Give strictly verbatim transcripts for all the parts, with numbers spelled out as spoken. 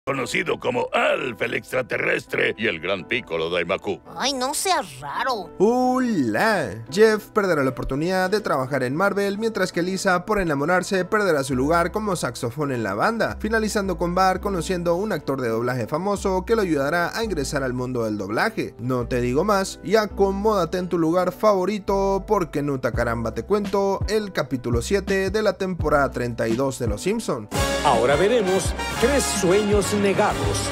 conocido como Alf el extraterrestre y el gran Piccolo Daimaku. Ay, no seas raro. ¡Hola! Jeff perderá la oportunidad de trabajar en Marvel, mientras que Lisa, por enamorarse, perderá su lugar como saxofón en la banda, finalizando con Bart conociendo un actor de doblaje famoso que lo ayudará a ingresar al mundo del doblaje. No te digo más y acomódate en tu lugar favorito, porque Nuta Caramba te cuento el capítulo siete de la temporada treinta y dos de Los Simpson. Ahora veremos tres sueños negados.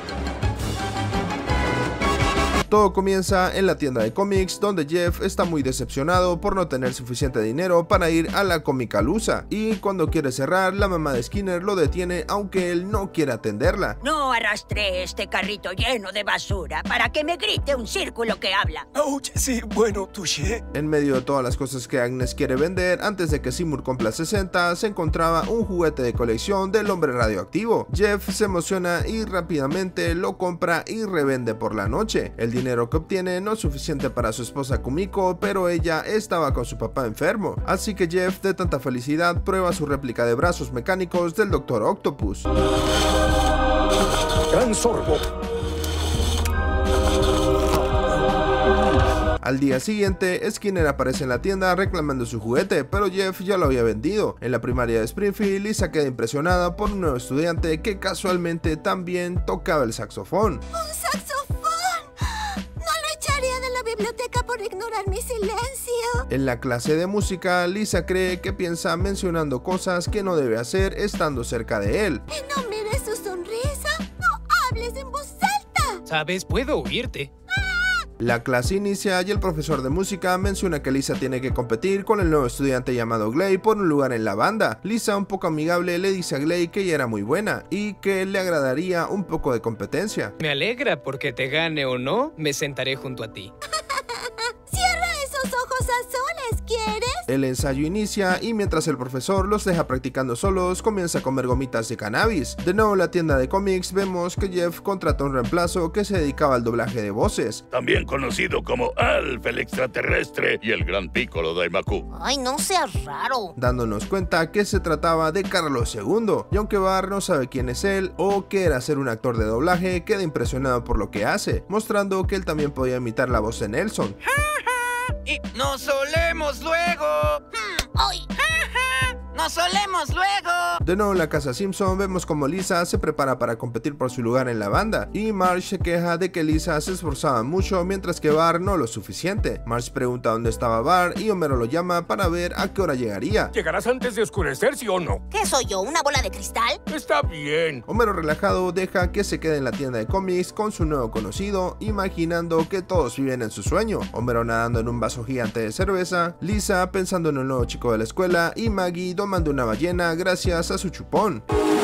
Todo comienza en la tienda de cómics, donde Jeff está muy decepcionado por no tener suficiente dinero para ir a la Comicaluzza, y cuando quiere cerrar, la mamá de Skinner lo detiene, aunque él no quiere atenderla. No arrastré este carrito lleno de basura para que me grite un círculo que habla. Ouch, sí, bueno, touché. En medio de todas las cosas que Agnes quiere vender, antes de que Seymour cumpla sesenta, se encontraba un juguete de colección del hombre radioactivo. Jeff se emociona y rápidamente lo compra y revende por la noche. El dinero dinero que obtiene no es suficiente para su esposa Kumiko, pero ella estaba con su papá enfermo, así que Jeff, de tanta felicidad, prueba su réplica de brazos mecánicos del Doctor Octopus. Gran sorbo. Al día siguiente, Skinner aparece en la tienda reclamando su juguete, pero Jeff ya lo había vendido. En la primaria de Springfield, Lisa queda impresionada por un nuevo estudiante que casualmente también tocaba el saxofón. ¡Un saxofón! No lo echaría de la biblioteca por ignorar mi silencio. En la clase de música, Lisa cree que piensa mencionando cosas que no debe hacer estando cerca de él. Y no mires su sonrisa. No hables en voz alta. ¿Sabes? Puedo oírte. La clase inicia y el profesor de música menciona que Lisa tiene que competir con el nuevo estudiante llamado Gley por un lugar en la banda. Lisa, un poco amigable, le dice a Gley que ella era muy buena y que le agradaría un poco de competencia. Me alegra, porque te gane o no, me sentaré junto a ti. Cierra esos ojos azules, ¿quieres? El ensayo inicia y mientras el profesor los deja practicando solos, comienza a comer gomitas de cannabis. De nuevo en la tienda de cómics vemos que Jeff contrata un reemplazo que se dedicaba al doblaje de voces. También conocido como Alf el extraterrestre y el gran Piccolo Daimaku. Ay, no seas raro. Dándonos cuenta que se trataba de Carlos segundo, y aunque Bart no sabe quién es él o que era ser un actor de doblaje, queda impresionado por lo que hace, mostrando que él también podía imitar la voz de Nelson. Y nos solemos luego. ¡Ay! ¡Nos solemos luego! De nuevo en la casa Simpson vemos como Lisa se prepara para competir por su lugar en la banda, y Marge se queja de que Lisa se esforzaba mucho mientras que Bart no lo suficiente. Marge pregunta dónde estaba Bart y Homero lo llama para ver a qué hora llegaría. ¿Llegarás antes de oscurecer, sí o no? ¿Qué soy yo, una bola de cristal? Está bien. Homero, relajado, deja que se quede en la tienda de cómics con su nuevo conocido, imaginando que todos viven en su sueño. Homero nadando en un vaso gigante de cerveza, Lisa pensando en un nuevo chico de la escuela y Maggie tomando una ballena gracias a su chupón.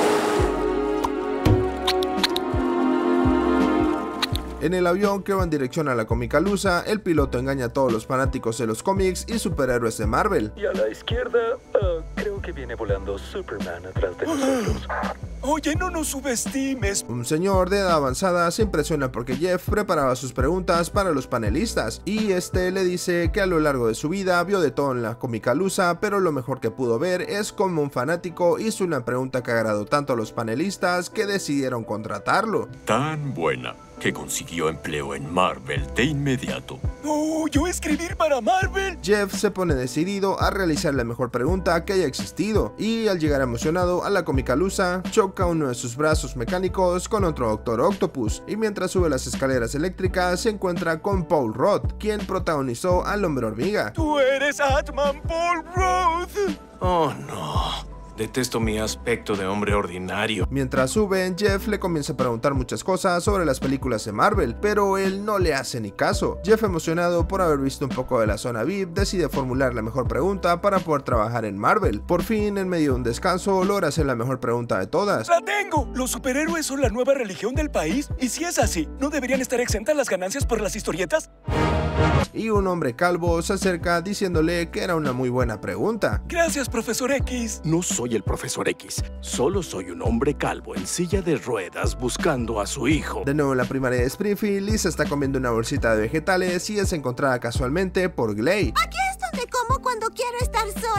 En el avión que va en dirección a la Comicaluzza, el piloto engaña a todos los fanáticos de los cómics y superhéroes de Marvel. Y a la izquierda, uh, creo que viene volando Superman atrás de nosotros. Oye, no nos subestimes. Un señor de edad avanzada se impresiona porque Jeff preparaba sus preguntas para los panelistas, y este le dice que a lo largo de su vida vio de todo en la Comicaluzza, pero lo mejor que pudo ver es como un fanático hizo una pregunta que agradó tanto a los panelistas que decidieron contratarlo. Tan buena que consiguió empleo en Marvel de inmediato. ¡Oh, yo escribir para Marvel! Jeff se pone decidido a realizar la mejor pregunta que haya existido, y al llegar emocionado a la Comicaluzza, choca uno de sus brazos mecánicos con otro Doctor Octopus, y mientras sube las escaleras eléctricas se encuentra con Paul Rudd, quien protagonizó al Hombre Hormiga. ¡Tú eres Ant-Man, Paul Rudd! Oh, no. Detesto mi aspecto de hombre ordinario. Mientras suben, Jeff le comienza a preguntar muchas cosas sobre las películas de Marvel, pero él no le hace ni caso. Jeff, emocionado por haber visto un poco de la zona V I P, decide formular la mejor pregunta para poder trabajar en Marvel. Por fin, en medio de un descanso, logra hacer la mejor pregunta de todas. ¡La tengo! ¿Los superhéroes son la nueva religión del país? Y si es así, ¿no deberían estar exentas las ganancias por las historietas? Y un hombre calvo se acerca diciéndole que era una muy buena pregunta. Gracias, profesor X. No soy el profesor X, solo soy un hombre calvo en silla de ruedas buscando a su hijo. De nuevo en la primaria de Springfield, Lisa está comiendo una bolsita de vegetales y es encontrada casualmente por Gley. Aquí es donde como cuando quiero estar sola.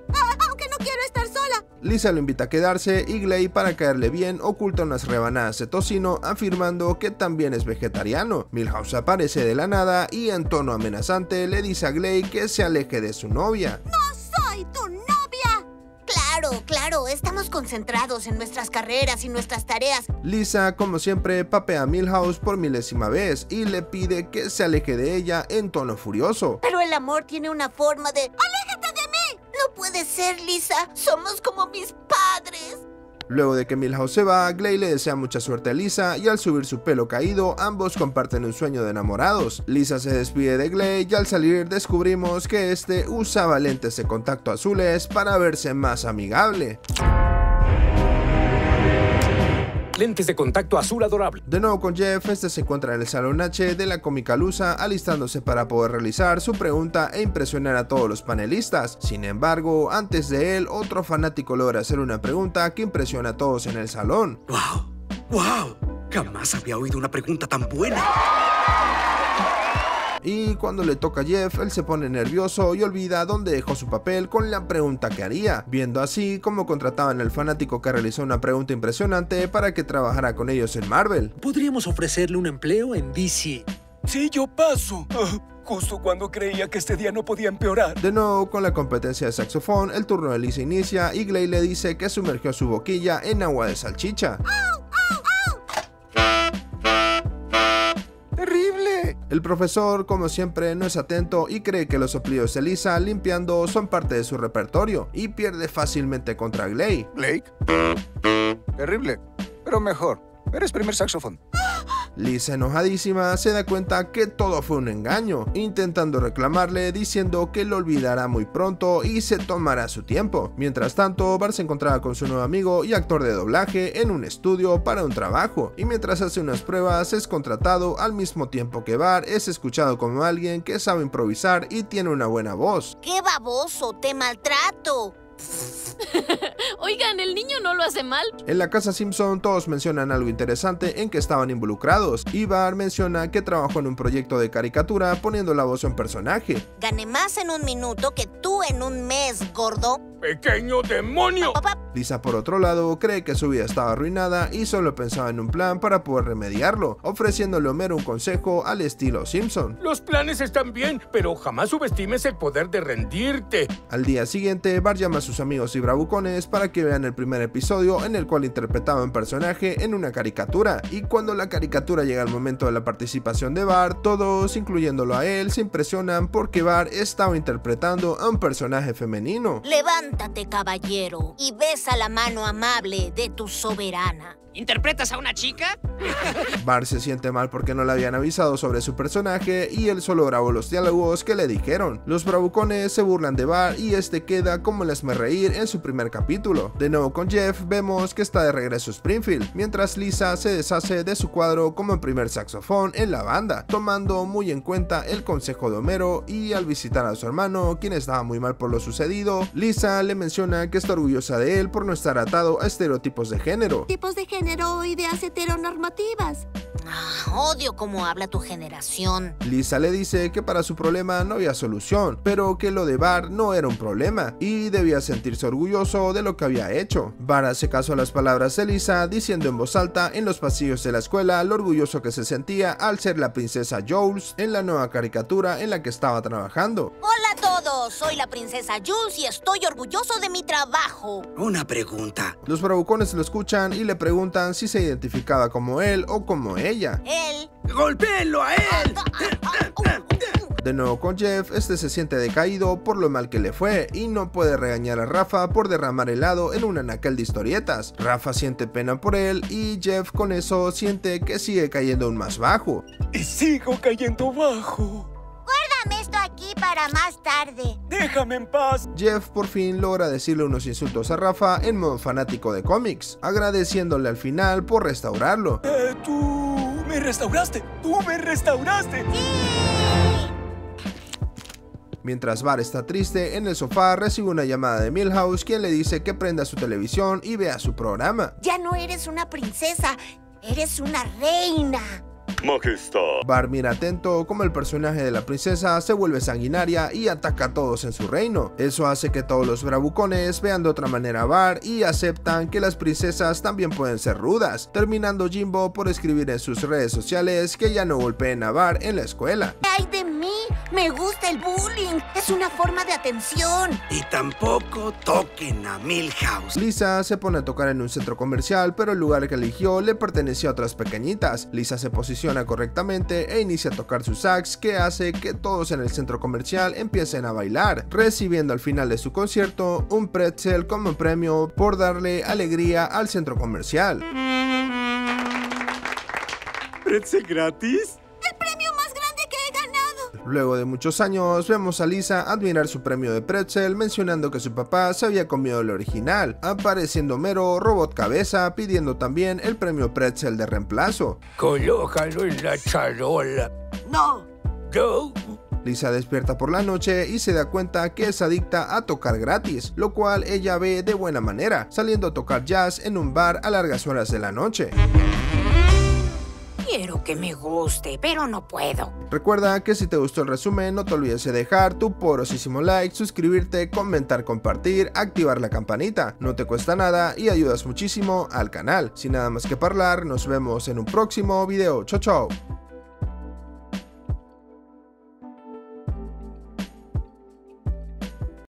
Ah, aunque no quiero estar sola. Lisa lo invita a quedarse y Gley, para caerle bien, oculta unas rebanadas de tocino afirmando que también es vegetariano. Milhouse aparece de la nada y en tono amenazante le dice a Gley que se aleje de su novia. ¡No soy tu novia! Claro, claro, estamos concentrados en nuestras carreras y nuestras tareas. Lisa, como siempre, papea a Milhouse por milésima vez y le pide que se aleje de ella en tono furioso. Pero el amor tiene una forma de... ¡Aléjate de mí! No puede ser, Lisa. Somos como mis padres. Luego de que Milhouse se va, Gley le desea mucha suerte a Lisa y al subir su pelo caído, ambos comparten un sueño de enamorados. Lisa se despide de Gley y al salir descubrimos que este usaba lentes de contacto azules para verse más amigable. Lentes de contacto azul adorable. De nuevo con Jeff, este se encuentra en el Salón H de la Comicalusa alistándose para poder realizar su pregunta e impresionar a todos los panelistas. Sin embargo, antes de él, otro fanático logra hacer una pregunta que impresiona a todos en el salón. ¡Wow! ¡Wow! Jamás había oído una pregunta tan buena. Y cuando le toca a Jeff, él se pone nervioso y olvida dónde dejó su papel con la pregunta que haría, viendo así cómo contrataban al fanático que realizó una pregunta impresionante para que trabajara con ellos en Marvel. Podríamos ofrecerle un empleo en D C. Sí, yo paso. Uh, justo cuando creía que este día no podía empeorar. De nuevo, con la competencia de saxofón, el turno de Lisa inicia y Gley le dice que sumergió su boquilla en agua de salchicha. ¡Terrible! El profesor, como siempre, no es atento y cree que los soplidos de Lisa limpiando son parte de su repertorio y pierde fácilmente contra Gley. ¿Blake? Terrible, pero mejor. Eres primer saxofón. Lisa, enojadísima, se da cuenta que todo fue un engaño, intentando reclamarle diciendo que lo olvidará muy pronto y se tomará su tiempo. Mientras tanto, Bart se encontraba con su nuevo amigo y actor de doblaje en un estudio para un trabajo, y mientras hace unas pruebas es contratado al mismo tiempo que Bart es escuchado como alguien que sabe improvisar y tiene una buena voz. ¡Qué baboso! ¡Te maltrato! Oigan, el niño no lo hace mal. En la casa Simpson todos mencionan algo interesante en que estaban involucrados, y Bart menciona que trabajó en un proyecto de caricatura poniendo la voz a un personaje. Gané más en un minuto que tú en un mes, gordo. ¡Pequeño demonio! Papá. Lisa, por otro lado, cree que su vida estaba arruinada y solo pensaba en un plan para poder remediarlo, ofreciéndole a Homero un consejo al estilo Simpson. Los planes están bien, pero jamás subestimes el poder de rendirte. Al día siguiente, Bart llama a sus amigos y bravucones para que vean el primer episodio en el cual interpretaba un personaje en una caricatura, y cuando la caricatura llega al momento de la participación de Bart, todos, incluyéndolo a él, se impresionan porque Bart estaba interpretando a un personaje femenino. Levántate, caballero, y besa la mano amable de tu soberana. ¿Interpretas a una chica? Bart se siente mal porque no le habían avisado sobre su personaje y él solo grabó los diálogos que le dijeron. Los bravucones se burlan de Bart y este queda como el hazmerreír en su primer capítulo. De nuevo con Jeff, vemos que está de regreso a Springfield, mientras Lisa se deshace de su cuadro como el primer saxofón en la banda, tomando muy en cuenta el consejo de Homero, y al visitar a su hermano, quien estaba muy mal por lo sucedido, Lisa le menciona que está orgullosa de él por no estar atado a estereotipos de género. Tipos de género o ideas heteronormativas. Ah, odio cómo habla tu generación. Lisa le dice que para su problema no había solución, pero que lo de Bart no era un problema y debía sentirse orgulloso de lo que había hecho. Bart hace caso a las palabras de Lisa, diciendo en voz alta en los pasillos de la escuela lo orgulloso que se sentía al ser la princesa Jules en la nueva caricatura en la que estaba trabajando. Hola a todos, soy la princesa Jules y estoy orgulloso de mi trabajo. Una pregunta. Los bravucones lo escuchan y le preguntan si se identificaba como él o como ella. Él. ¡Golpéenlo a él! De nuevo con Jeff, este se siente decaído por lo mal que le fue y no puede regañar a Rafa por derramar helado en un anaquel de historietas. Rafa siente pena por él y Jeff con eso siente que sigue cayendo aún más bajo. Y sigo cayendo bajo. Guárdame esto aquí para más tarde. ¡Déjame en paz! Jeff por fin logra decirle unos insultos a Rafa en modo fanático de cómics, agradeciéndole al final por restaurarlo. Eh, tú me restauraste, tú me restauraste. ¡Sí! Mientras Bart está triste, en el sofá recibe una llamada de Milhouse, quien le dice que prenda su televisión y vea su programa. Ya no eres una princesa, eres una reina. Majestad. Bar mira atento como el personaje de la princesa se vuelve sanguinaria y ataca a todos en su reino. Eso hace que todos los bravucones vean de otra manera a Bar y aceptan que las princesas también pueden ser rudas, terminando Jimbo por escribir en sus redes sociales que ya no golpeen a Bar en la escuela. ¡Ay de mí! Me gusta el bullying. Es una forma de atención. Y tampoco toquen a Milhouse. Lisa se pone a tocar en un centro comercial, pero el lugar que eligió le pertenecía a otras pequeñitas. Lisa se posiciona correctamente e inicia a tocar su sax, que hace que todos en el centro comercial empiecen a bailar, recibiendo al final de su concierto un pretzel como premio por darle alegría al centro comercial. ¿Pretzel gratis? ¡El premio más grande que he ganado! Luego de muchos años, vemos a Lisa admirar su premio de pretzel, mencionando que su papá se había comido el original, apareciendo Mero Robot Cabeza pidiendo también el premio pretzel de reemplazo. Colócalo en la charola. No. No. Lisa despierta por la noche y se da cuenta que es adicta a tocar gratis, lo cual ella ve de buena manera, saliendo a tocar jazz en un bar a largas horas de la noche. Quiero que me guste, pero no puedo. Recuerda que si te gustó el resumen, no te olvides de dejar tu porosísimo like, suscribirte, comentar, compartir, activar la campanita. No te cuesta nada y ayudas muchísimo al canal. Sin nada más que hablar, nos vemos en un próximo video. Chau, chau.